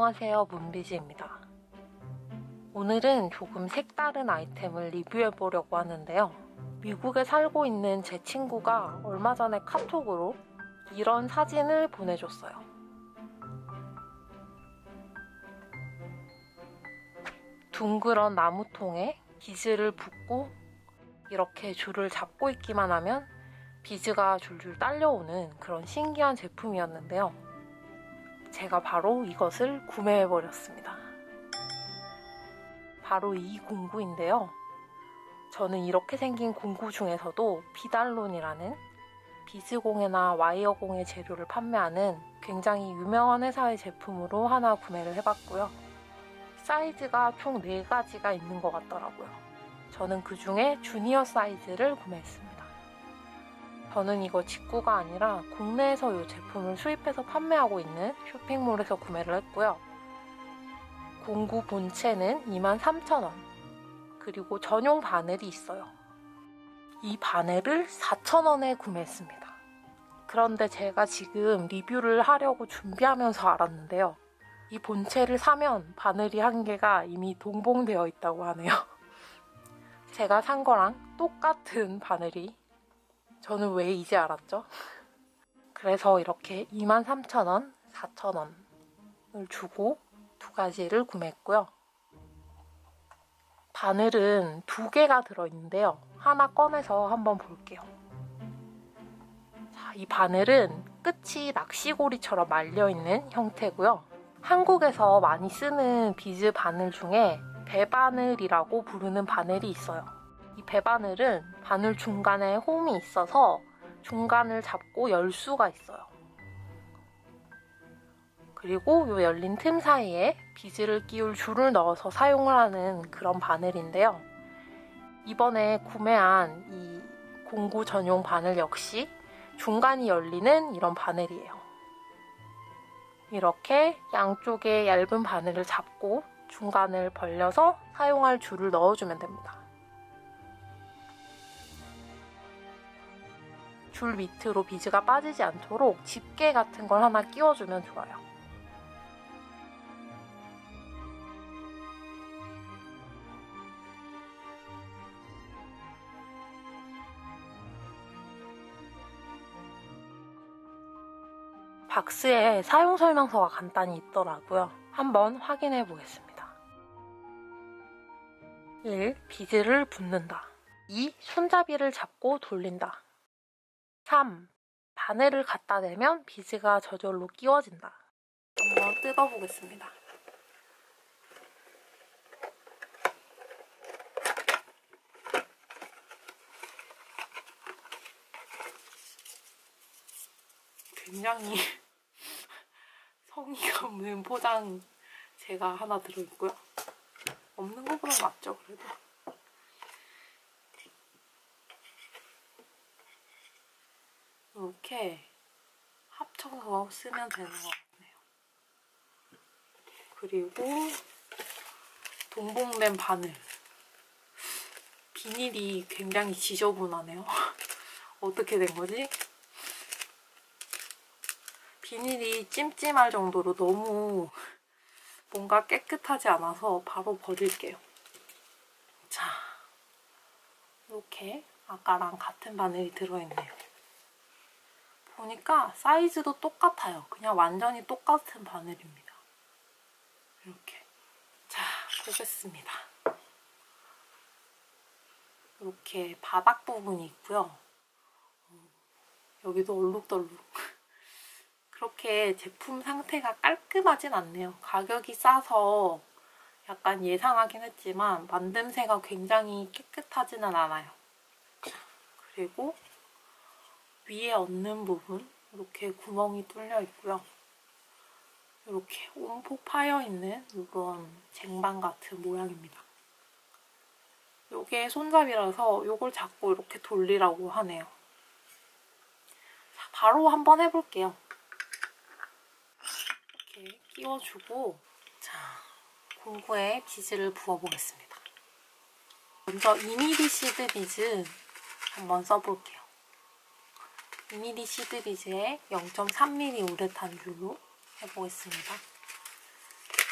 안녕하세요, 문비지입니다. 오늘은 조금 색다른 아이템을 리뷰해보려고 하는데요. 미국에 살고 있는 제 친구가 얼마 전에 카톡으로 이런 사진을 보내줬어요. 둥그런 나무통에 비즈를 붓고 이렇게 줄을 잡고 있기만 하면 비즈가 줄줄 딸려오는 그런 신기한 제품이었는데요. 제가 바로 이것을 구매해버렸습니다. 바로 이 공구인데요. 저는 이렇게 생긴 공구 중에서도 비달론이라는 비즈공예나 와이어공예 재료를 판매하는 굉장히 유명한 회사의 제품으로 하나 구매를 해봤고요. 사이즈가 총 4가지가 있는 것 같더라고요. 저는 그 중에 주니어 사이즈를 구매했습니다. 저는 이거 직구가 아니라 국내에서 이 제품을 수입해서 판매하고 있는 쇼핑몰에서 구매를 했고요. 공구 본체는 23,000원, 그리고 전용 바늘이 있어요. 이 바늘을 4,000원에 구매했습니다. 그런데 제가 지금 리뷰를 하려고 준비하면서 알았는데요. 이 본체를 사면 바늘이 한 개가 이미 동봉되어 있다고 하네요. 제가 산 거랑 똑같은 바늘이 저는 왜 이제 알았죠? 그래서 이렇게 23,000원, 4,000원을 주고 2가지를 구매했고요. 바늘은 2개가 들어있는데요. 하나 꺼내서 한번 볼게요. 자, 이 바늘은 끝이 낚시고리처럼 말려있는 형태고요. 한국에서 많이 쓰는 비즈 바늘 중에 배바늘이라고 부르는 바늘이 있어요. 이 배바늘은 바늘 중간에 홈이 있어서 중간을 잡고 열 수가 있어요. 그리고 이 열린 틈 사이에 비즈를 끼울 줄을 넣어서 사용을 하는 그런 바늘인데요. 이번에 구매한 이 공구 전용 바늘 역시 중간이 열리는 이런 바늘이에요. 이렇게 양쪽에 얇은 바늘을 잡고 중간을 벌려서 사용할 줄을 넣어주면 됩니다. 줄 밑으로 비즈가 빠지지 않도록 집게 같은 걸 하나 끼워주면 좋아요. 박스에 사용 설명서가 간단히 있더라고요. 한번 확인해 보겠습니다. 1. 비즈를 붓는다. 2. 손잡이를 잡고 돌린다. 3. 바늘을 갖다 대면 비즈가 저절로 끼워진다. 한번 뜯어보겠습니다. 굉장히 성의가 없는 포장 제가 하나 들어있고요. 없는 것보다 낫죠, 그래도. 이렇게 합쳐서 쓰면 되는 것 같네요. 그리고 동봉된 바늘. 비닐이 굉장히 지저분하네요. 어떻게 된 거지? 비닐이 찜찜할 정도로 너무 뭔가 깨끗하지 않아서 바로 버릴게요. 자, 이렇게 아까랑 같은 바늘이 들어있네요. 보니까 사이즈도 똑같아요. 그냥 완전히 똑같은 바늘입니다. 이렇게. 자, 보겠습니다. 이렇게 바닥 부분이 있고요. 여기도 얼룩덜룩. 그렇게 제품 상태가 깔끔하진 않네요. 가격이 싸서 약간 예상하긴 했지만 만듦새가 굉장히 깨끗하지는 않아요. 그리고 위에 얹는 부분 이렇게 구멍이 뚫려 있고요. 이렇게 움푹 파여있는 이런 쟁반 같은 모양입니다. 이게 손잡이라서 이걸 잡고 이렇게 돌리라고 하네요. 자, 바로 한번 해볼게요. 이렇게 끼워주고 자, 공구에 비즈를 부어보겠습니다. 먼저 2mm 시드 비즈 한번 써볼게요. 2mm 시드 비즈에 0.3mm 우레탄 줄로 해보겠습니다.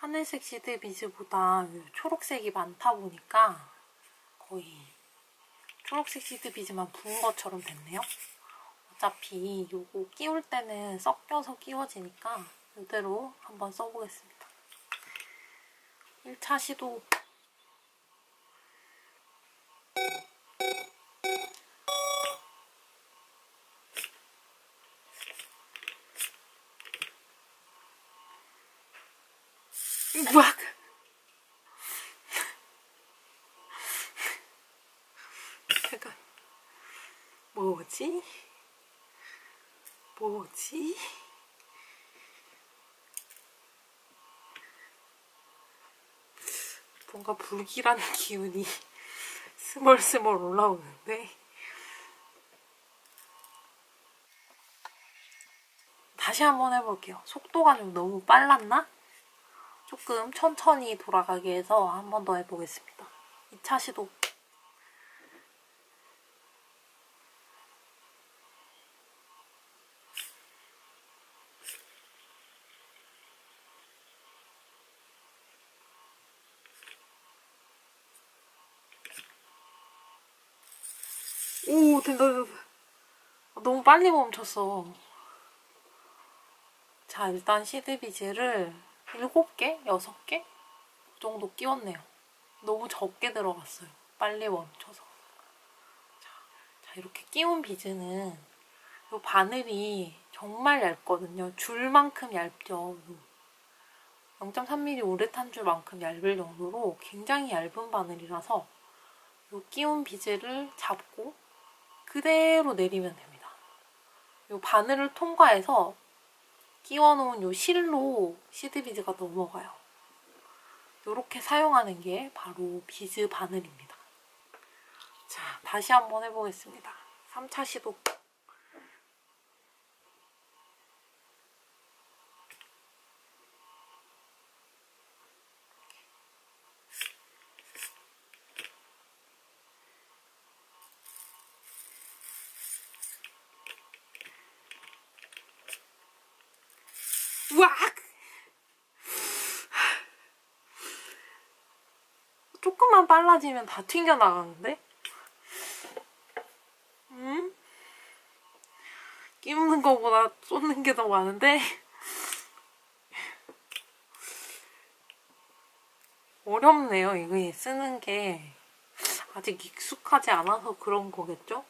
하늘색 시드 비즈보다 초록색이 많다 보니까 거의 초록색 시드 비즈만 부은 것처럼 됐네요. 어차피 이거 끼울 때는 섞여서 끼워지니까 이대로 한번 써보겠습니다. 1차 시도. 뭐야? 잠깐. 뭐지? 뭔가 불길한 기운이 스멀스멀 올라오는데 다시 한번 해볼게요. 속도가 좀 너무 빨랐나? 조금 천천히 돌아가게 해서 한 번 더 해보겠습니다. 2차 시도. 오, 된다. 너무 빨리 멈췄어. 자, 일단 시드 비즈를 7개? 6개? 그 정도 끼웠네요. 너무 적게 들어갔어요. 빨리 멈춰서. 자, 이렇게 끼운 비즈는 이 바늘이 정말 얇거든요. 줄만큼 얇죠. 0.3mm 우레탄 줄만큼 얇을 정도로 굉장히 얇은 바늘이라서 이 끼운 비즈를 잡고 그대로 내리면 됩니다. 이 바늘을 통과해서 끼워놓은 이 실로 시드 비즈가 넘어가요. 이렇게 사용하는 게 바로 비즈 바늘입니다. 자, 다시 한번 해보겠습니다. 3차 시도. 우악! 조금만 빨라지면 다 튕겨나가는데? 끼우는 거보다 쏟는 게 더 많은데? 어렵네요. 이거 쓰는 게 아직 익숙하지 않아서 그런 거겠죠?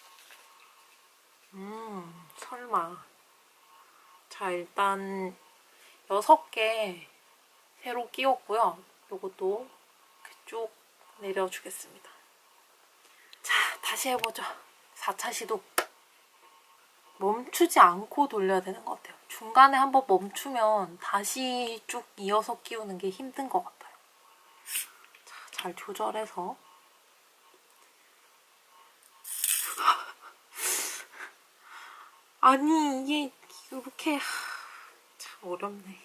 설마. 자, 일단 6개 새로 끼웠고요. 요것도 쭉 내려주겠습니다. 자, 다시 해보죠. 4차 시도. 멈추지 않고 돌려야 되는 것 같아요. 중간에 한번 멈추면 다시 쭉 이어서 끼우는 게 힘든 것 같아요. 자, 잘 조절해서. 아니, 이게 이렇게 참 어렵네.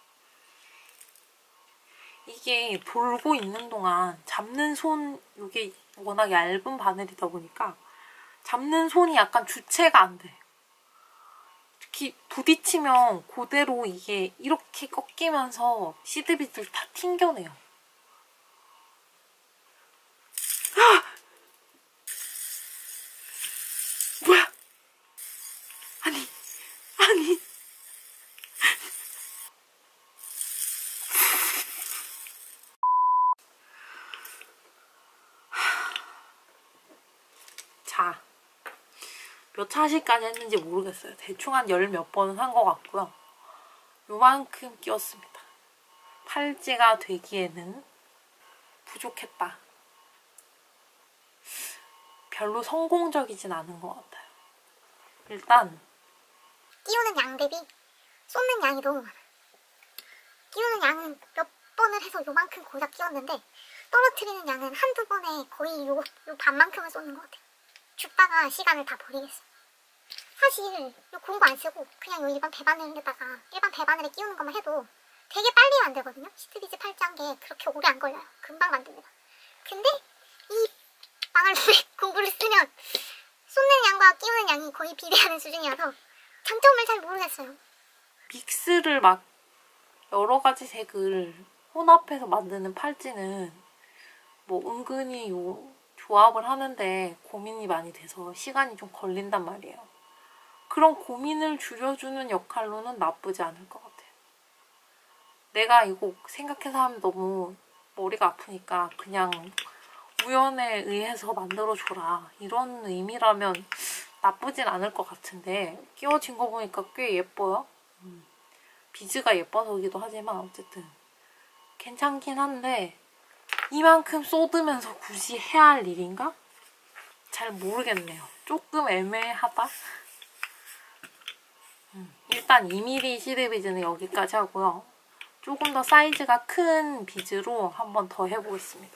이게 돌고 있는 동안 잡는 손, 이게 워낙 얇은 바늘이다 보니까 잡는 손이 약간 주체가 안 돼. 특히 부딪히면 그대로 이게 이렇게 꺾이면서 시드비들 다 튕겨내요. 뭐야? 아니. 자, 몇 차시까지 했는지 모르겠어요. 대충 한 10몇 번은 한 것 같고요. 요만큼 끼웠습니다. 팔찌가 되기에는 부족했다. 별로 성공적이진 않은 것 같아요. 일단 끼우는 양 대비 쏟는 양이 너무 많아. 끼우는 양은 몇 번을 해서 요만큼 고작 끼웠는데 떨어뜨리는 양은 한두 번에 거의 요 반만큼을 쏟는 것 같아요. 죽다가 시간을 다 버리겠어요. 사실 요 공구 안 쓰고 그냥 요 일반 배바늘에다가 일반 배바늘에 끼우는 것만 해도 되게 빨리 만들거든요. 시트비즈 팔찌 한 게 그렇게 오래 안 걸려요. 금방 만듭니다. 근데 이 망할 공구를 쓰면 쏟는 양과 끼우는 양이 거의 비례하는 수준이라서 장점을 잘 모르겠어요. 믹스를 막 여러 가지 색을 혼합해서 만드는 팔찌는 뭐 은근히 요 조합을 하는데 고민이 많이 돼서 시간이 좀 걸린단 말이에요. 그런 고민을 줄여주는 역할로는 나쁘지 않을 것 같아요. 내가 이거 생각해서 하면 너무 머리가 아프니까 그냥 우연에 의해서 만들어줘라 이런 의미라면 나쁘진 않을 것 같은데 끼워진 거 보니까 꽤 예뻐요. 비즈가 예뻐서기도 하지만 어쨌든 괜찮긴 한데 이만큼 쏟으면서 굳이 해야 할 일인가? 잘 모르겠네요. 조금 애매하다? 일단 2mm 시드 비즈는 여기까지 하고요. 조금 더 사이즈가 큰 비즈로 한 번 더 해보겠습니다.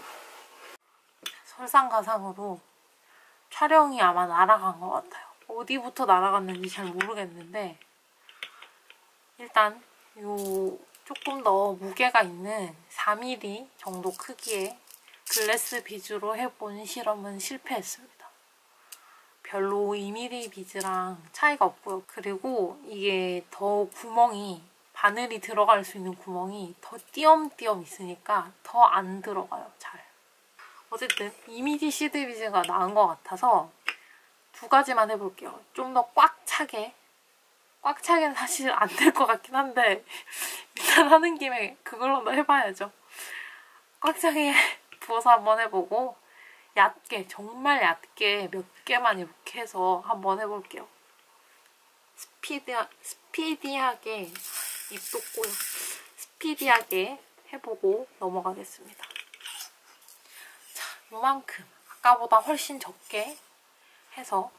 설상가상으로 촬영이 아마 날아간 것 같아요. 어디부터 날아갔는지 잘 모르겠는데 일단 요 조금 더 무게가 있는 4mm 정도 크기의 글래스 비즈로 해본 실험은 실패했습니다. 별로 2mm 비즈랑 차이가 없고요. 그리고 이게 더 구멍이 바늘이 들어갈 수 있는 구멍이 더 띄엄띄엄 있으니까 더 안 들어가요. 잘. 어쨌든 2mm 시드 비즈가 나은 것 같아서 두 가지만 해볼게요. 좀 더 꽉 차게. 꽉 차게는 사실 안 될 것 같긴 한데 일단 하는 김에 그걸로도 해봐야죠. 꽉 차게 부어서 한번 해보고 얕게, 정말 얇게 몇 개만 이렇게 해서 한번 해볼게요. 스피디하게 입도 꼬여. 스피디하게 해보고 넘어가겠습니다. 자, 요만큼 아까보다 훨씬 적게 해서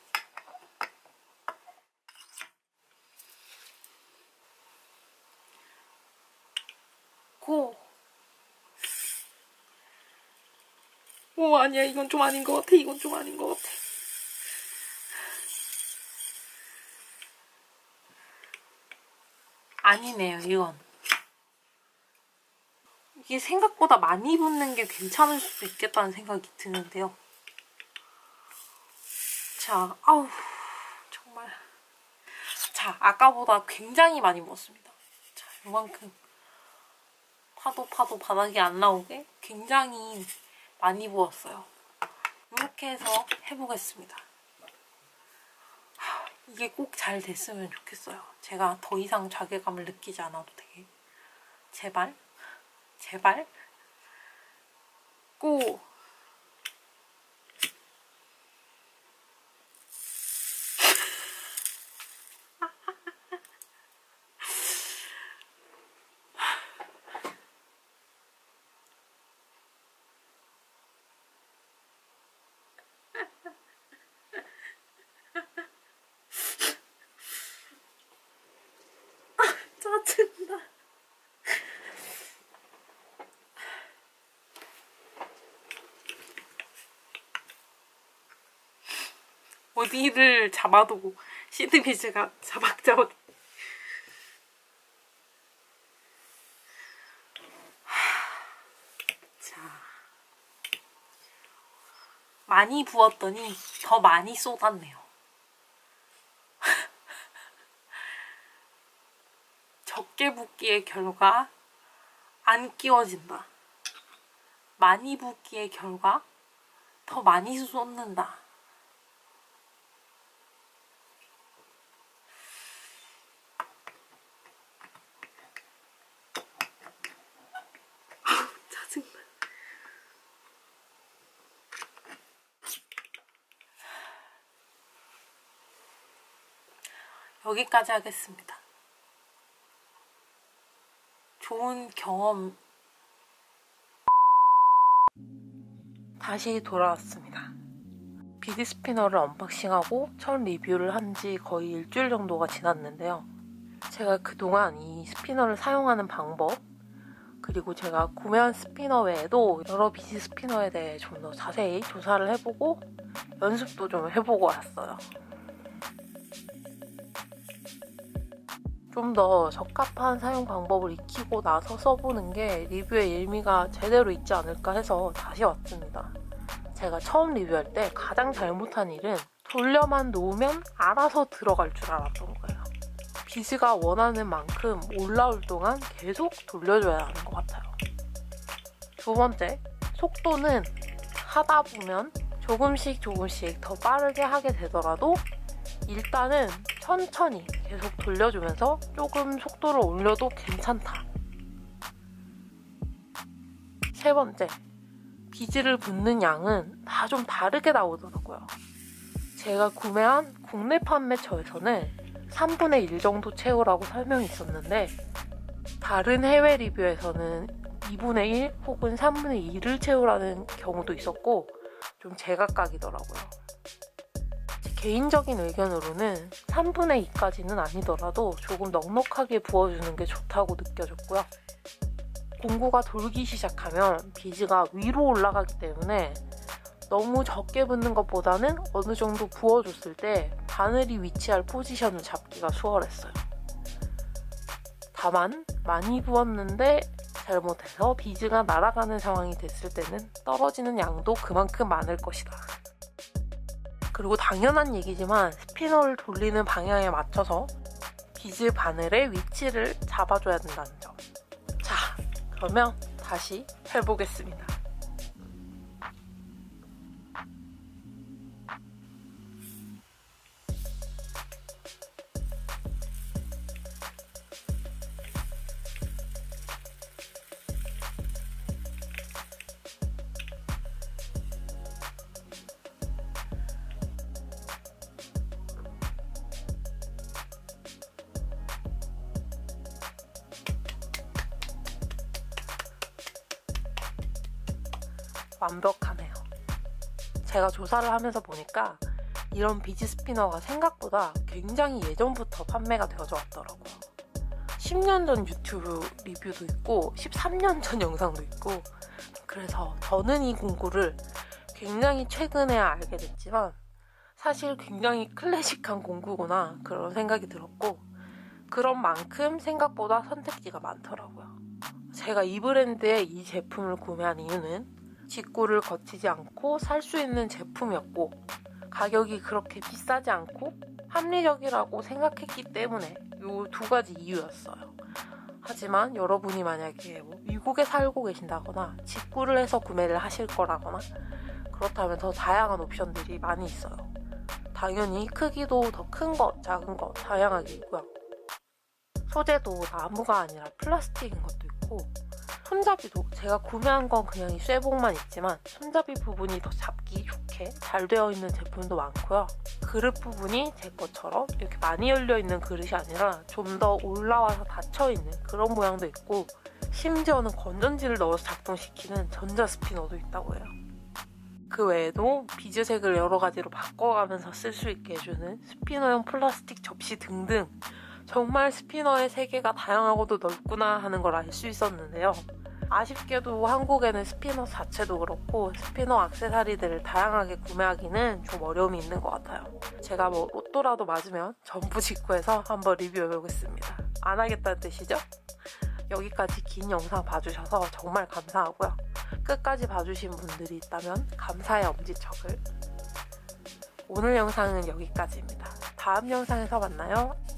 고! 오, 아니야. 이건 좀 아닌 것 같아. 이건 좀 아닌 것 같아. 아니네요, 이건. 이게 생각보다 많이 붓는 게 괜찮을 수도 있겠다는 생각이 드는데요. 자, 아우, 정말. 자, 아까보다 굉장히 많이 부었습니다. 자, 이만큼. 파도 바닥이 안 나오게 굉장히 많이 부었어요. 이렇게 해서 해보겠습니다. 이게 꼭 잘 됐으면 좋겠어요. 제가 더 이상 자괴감을 느끼지 않아도 되게. 제발. 제발. 고! 짜증나. 어디를 잡아도 시드비즈가 자박자박. 자, 많이 부었더니 더 많이 쏟았네요. 적게 붓기의 결과 안 끼워진다. 많이 붓기의 결과 더 많이 쏟는다. 아우, 짜증나. 여기까지 하겠습니다. 좋은 경험. 다시 돌아왔습니다. 비드 스피너를 언박싱하고 처음 리뷰를 한 지 거의 일주일 정도가 지났는데요. 제가 그동안 이 스피너를 사용하는 방법, 그리고 제가 구매한 스피너 외에도 여러 비즈 스피너에 대해 좀 더 자세히 조사를 해보고 연습도 좀 해보고 왔어요. 좀 더 적합한 사용 방법을 익히고 나서 써보는 게 리뷰의 의미가 제대로 있지 않을까 해서 다시 왔습니다. 제가 처음 리뷰할 때 가장 잘못한 일은 돌려만 놓으면 알아서 들어갈 줄 알았던 거예요. 비즈가 원하는 만큼 올라올 동안 계속 돌려줘야 하는 것 같아요. 두 번째, 속도는 하다 보면 조금씩 더 빠르게 하게 되더라도 일단은 천천히 계속 돌려주면서 조금 속도를 올려도 괜찮다. 세 번째, 비즈를 붓는 양은 다 좀 다르게 나오더라고요. 제가 구매한 국내 판매처에서는 3분의 1 정도 채우라고 설명이 있었는데 다른 해외 리뷰에서는 2분의 1 혹은 3분의 2를 채우라는 경우도 있었고 좀 제각각이더라고요. 제 개인적인 의견으로는 3분의 2까지는 아니더라도 조금 넉넉하게 부어주는 게 좋다고 느껴졌고요. 공구가 돌기 시작하면 비즈가 위로 올라가기 때문에 너무 적게 붓는 것보다는 어느 정도 부어줬을 때 바늘이 위치할 포지션을 잡기가 수월했어요. 다만 많이 부었는데 잘못해서 비즈가 날아가는 상황이 됐을 때는 떨어지는 양도 그만큼 많을 것이다. 그리고 당연한 얘기지만 스피너를 돌리는 방향에 맞춰서 비즈 바늘의 위치를 잡아줘야 된다는 점. 자, 그러면 다시 해보겠습니다. 완벽하네요. 제가 조사를 하면서 보니까 이런 비즈 스피너가 생각보다 굉장히 예전부터 판매가 되어져 왔더라고요. 10년 전 유튜브 리뷰도 있고 13년 전 영상도 있고, 그래서 저는 이 공구를 굉장히 최근에야 알게 됐지만 사실 굉장히 클래식한 공구구나 그런 생각이 들었고, 그런 만큼 생각보다 선택지가 많더라고요. 제가 이 브랜드의 이 제품을 구매한 이유는 직구를 거치지 않고 살 수 있는 제품이었고 가격이 그렇게 비싸지 않고 합리적이라고 생각했기 때문에 이 두 가지 이유였어요. 하지만 여러분이 만약에 미국에 살고 계신다거나 직구를 해서 구매를 하실 거라거나 그렇다면 더 다양한 옵션들이 많이 있어요. 당연히 크기도 더 큰 것, 작은 것 다양하게 있고요. 소재도 나무가 아니라 플라스틱인 것도 있고, 손잡이도 제가 구매한 건 그냥 이 쇠복만 있지만 손잡이 부분이 더 잡기 좋게 잘 되어 있는 제품도 많고요. 그릇 부분이 제 것처럼 이렇게 많이 열려있는 그릇이 아니라 좀 더 올라와서 닫혀있는 그런 모양도 있고, 심지어는 건전지를 넣어서 작동시키는 전자 스피너도 있다고 해요. 그 외에도 비즈색을 여러 가지로 바꿔가면서 쓸 수 있게 해주는 스피너용 플라스틱 접시 등등 정말 스피너의 세계가 다양하고도 넓구나 하는 걸 알 수 있었는데요. 아쉽게도 한국에는 스피너 자체도 그렇고 스피너 액세서리들을 다양하게 구매하기는 좀 어려움이 있는 것 같아요. 제가 로또라도 맞으면 전부 직구해서 한번 리뷰해보겠습니다. 안 하겠다는 뜻이죠? 여기까지 긴 영상 봐주셔서 정말 감사하고요. 끝까지 봐주신 분들이 있다면 감사의 엄지척을. 오늘 영상은 여기까지입니다. 다음 영상에서 만나요.